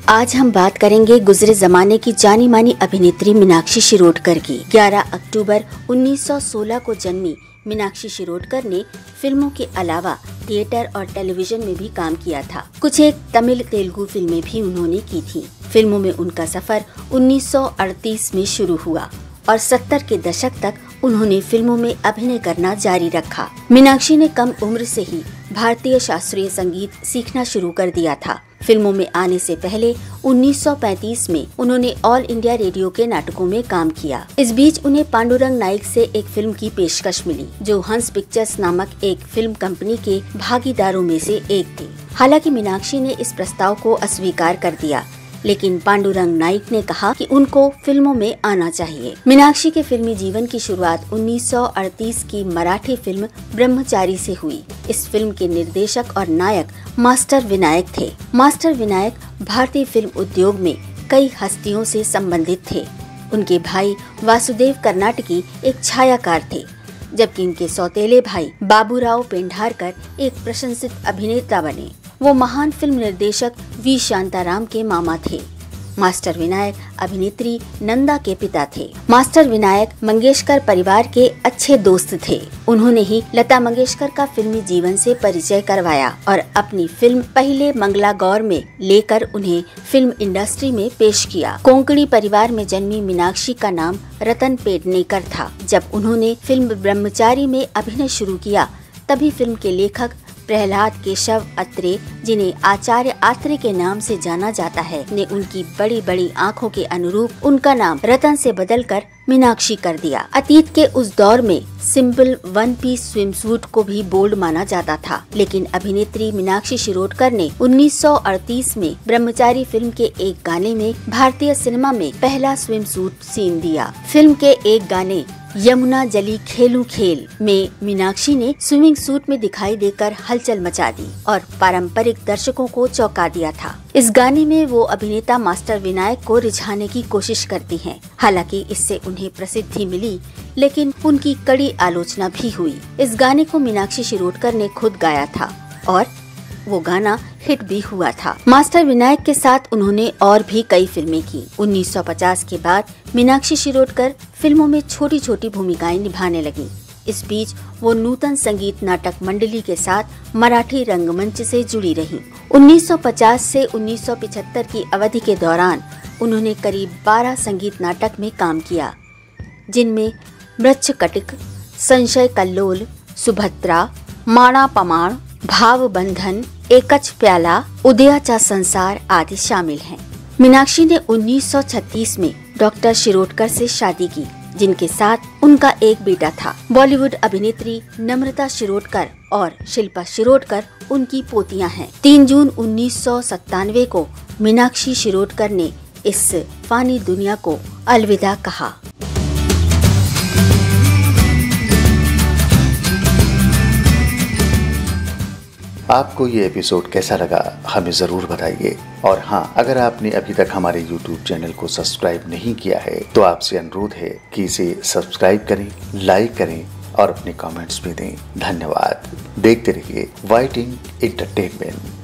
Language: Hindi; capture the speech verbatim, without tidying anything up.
आज हम बात करेंगे गुजरे जमाने की जानी मानी अभिनेत्री मीनाक्षी शिरोडकर की। ग्यारह अक्टूबर उन्नीस सौ सोलह को जन्मी मीनाक्षी शिरोडकर ने फिल्मों के अलावा थिएटर और टेलीविजन में भी काम किया था। कुछ एक तमिल तेलुगु फिल्में भी उन्होंने की थी। फिल्मों में उनका सफर उन्नीस सौ अड़तीस में शुरू हुआ और सत्तर के दशक तक उन्होंने फिल्मों में अभिनय करना जारी रखा। मीनाक्षी ने कम उम्र से ही भारतीय शास्त्रीय संगीत सीखना शुरू कर दिया था। फिल्मों में आने से पहले उन्नीस सौ पैंतीस में उन्होंने ऑल इंडिया रेडियो के नाटकों में काम किया। इस बीच उन्हें पांडुरंग नाइक से एक फिल्म की पेशकश मिली, जो हंस पिक्चर्स नामक एक फिल्म कंपनी के भागीदारों में से एक थी। हालांकि मीनाक्षी ने इस प्रस्ताव को अस्वीकार कर दिया, लेकिन पांडुरंग नाइक ने कहा कि उनको फिल्मों में आना चाहिए। मीनाक्षी के फिल्मी जीवन की शुरुआत उन्नीस सौ अड़तीस की मराठी फिल्म ब्रह्मचारी से हुई। इस फिल्म के निर्देशक और नायक मास्टर विनायक थे। मास्टर विनायक भारतीय फिल्म उद्योग में कई हस्तियों से संबंधित थे। उनके भाई वासुदेव कर्नाटकी एक छायाकार थे, जबकि इनके सौतेले भाई बाबूराव पेंढारकर एक प्रशंसित अभिनेता बने। वो महान फिल्म निर्देशक वी शांताराम के मामा थे। मास्टर विनायक अभिनेत्री नंदा के पिता थे। मास्टर विनायक मंगेशकर परिवार के अच्छे दोस्त थे। उन्होंने ही लता मंगेशकर का फिल्मी जीवन से परिचय करवाया और अपनी फिल्म पहले मंगला गौर में लेकर उन्हें फिल्म इंडस्ट्री में पेश किया। कोंकणी परिवार में जन्मी मीनाक्षी का नाम रतन पेडनेकर था। जब उन्होंने फिल्म ब्रह्मचारी में अभिनय शुरू किया, तभी फिल्म के लेखक प्रहलाद केशव अत्रे, जिन्हें आचार्य आत्रे के नाम से जाना जाता है, ने उनकी बड़ी बड़ी आंखों के अनुरूप उनका नाम रतन से बदलकर मीनाक्षी कर दिया। अतीत के उस दौर में simple one piece swim suit को भी बोल्ड माना जाता था, लेकिन अभिनेत्री मीनाक्षी शिरोडकर ने उन्नीस सौ अड़तीस में ब्रह्मचारी फिल्म के एक गाने में भारतीय सिनेमा में पहला स्विम सूट सीन दिया। फिल्म के एक गाने यमुना जली खेलू खेल में मीनाक्षी ने स्विमिंग सूट में दिखाई देकर हलचल मचा दी और पारंपरिक दर्शकों को चौंका दिया था। इस गाने में वो अभिनेता मास्टर विनायक को रिझाने की कोशिश करती हैं। हालांकि इससे उन्हें प्रसिद्धि मिली, लेकिन उनकी कड़ी आलोचना भी हुई। इस गाने को मीनाक्षी शिरोडकर ने खुद गाया था और वो गाना हिट भी हुआ था। मास्टर विनायक के साथ उन्होंने और भी कई फिल्में की। उन्नीस सौ पचास के बाद मीनाक्षी शिरोडकर फिल्मों में छोटी छोटी भूमिकाएं निभाने लगी। इस बीच वो नूतन संगीत नाटक मंडली के साथ मराठी रंगमंच से जुड़ी रहीं। उन्नीस सौ पचास से उन्नीस सौ पचहत्तर की अवधि के दौरान उन्होंने करीब बारह संगीत नाटक में काम किया, जिनमें मृच्छकटिक, संशय कल्लोल, सुभद्रा, माणा पमाण, भाव बंधन, एकच प्याला, उदयाचा संसार आदि शामिल हैं। मीनाक्षी ने उन्नीस सौ छत्तीस में डॉक्टर शिरोडकर से शादी की, जिनके साथ उनका एक बेटा था। बॉलीवुड अभिनेत्री नम्रता शिरोडकर और शिल्पा शिरोडकर उनकी पोतियां हैं। तीन जून उन्नीस सौ सत्तानवे को मीनाक्षी शिरोडकर ने इस फानी दुनिया को अलविदा कहा। आपको ये एपिसोड कैसा लगा हमें ज़रूर बताइए। और हाँ, अगर आपने अभी तक हमारे यूट्यूब चैनल को सब्सक्राइब नहीं किया है तो आपसे अनुरोध है कि इसे सब्सक्राइब करें, लाइक करें और अपने कमेंट्स भी दें। धन्यवाद। देखते रहिए वाइटिंग एंटरटेनमेंट।